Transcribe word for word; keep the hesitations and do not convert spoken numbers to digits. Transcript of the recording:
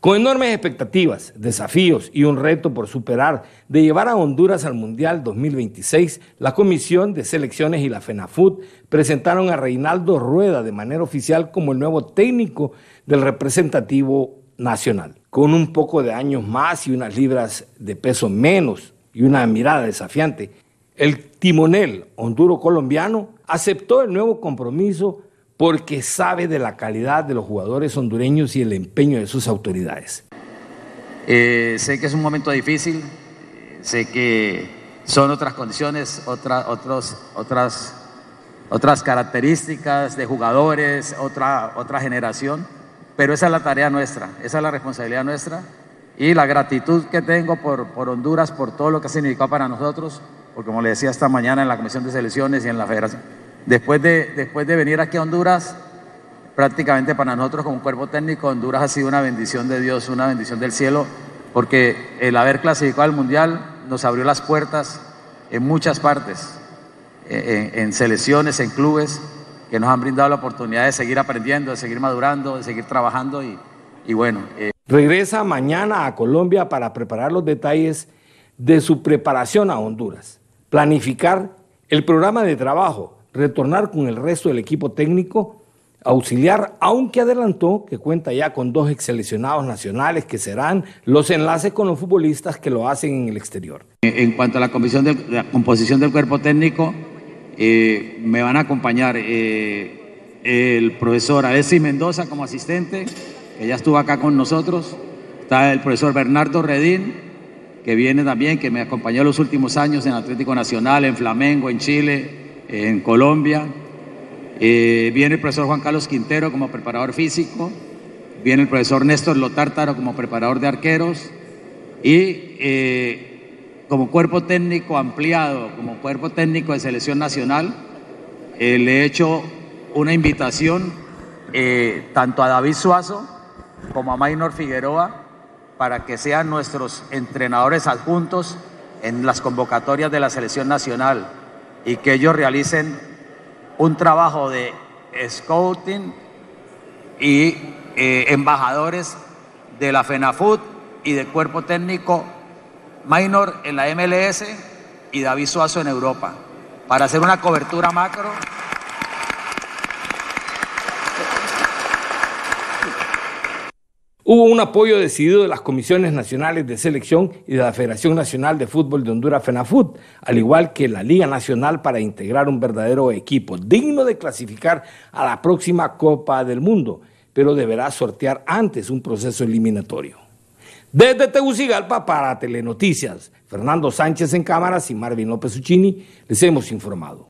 Con enormes expectativas, desafíos y un reto por superar de llevar a Honduras al Mundial dos mil veintiséis, la Comisión de Selecciones y la FENAFUT presentaron a Reinaldo Rueda de manera oficial como el nuevo técnico del representativo nacional. Con un poco de años más y unas libras de peso menos y una mirada desafiante, el timonel honduro-colombiano aceptó el nuevo compromiso porque sabe de la calidad de los jugadores hondureños y el empeño de sus autoridades. Eh, sé que es un momento difícil, sé que son otras condiciones, otra, otros, otras, otras características de jugadores, otra, otra generación, pero esa es la tarea nuestra, esa es la responsabilidad nuestra y la gratitud que tengo por, por Honduras, por todo lo que ha significado para nosotros, porque como le decía esta mañana en la Comisión de Selecciones y en la Federación, Después de, después de venir aquí a Honduras, prácticamente para nosotros como cuerpo técnico, Honduras ha sido una bendición de Dios, una bendición del cielo, porque el haber clasificado al Mundial nos abrió las puertas en muchas partes, en, en selecciones, en clubes, que nos han brindado la oportunidad de seguir aprendiendo, de seguir madurando, de seguir trabajando y, y bueno. Eh. Regresa mañana a Colombia para preparar los detalles de su preparación a Honduras, planificar el programa de trabajo, retornar con el resto del equipo técnico auxiliar, aunque adelantó que cuenta ya con dos ex seleccionados nacionales que serán los enlaces con los futbolistas que lo hacen en el exterior. En cuanto a la, comisión de, la composición del cuerpo técnico, eh, me van a acompañar eh, el profesor Alexis Mendoza como asistente, que ya estuvo acá con nosotros, está el profesor Bernardo Redín, que viene también, que me acompañó los últimos años en Atlético Nacional, en Flamengo, en Chile, en Colombia. Eh, viene el profesor Juan Carlos Quintero como preparador físico, viene el profesor Néstor Lotártaro como preparador de arqueros y eh, como cuerpo técnico ampliado, como cuerpo técnico de selección nacional, eh, le he hecho una invitación eh, tanto a David Suazo como a Maynor Figueroa para que sean nuestros entrenadores adjuntos en las convocatorias de la selección nacional y que ellos realicen un trabajo de scouting y eh, embajadores de la FENAFUT y del cuerpo técnico, Maynor en la M L S y David Suazo en Europa, para hacer una cobertura macro. Hubo un apoyo decidido de las comisiones nacionales de selección y de la Federación Nacional de Fútbol de Honduras, FENAFUT, al igual que la Liga Nacional, para integrar un verdadero equipo digno de clasificar a la próxima Copa del Mundo, pero deberá sortear antes un proceso eliminatorio. Desde Tegucigalpa para Telenoticias, Fernando Sánchez en cámaras y Marvin López Uccini, les hemos informado.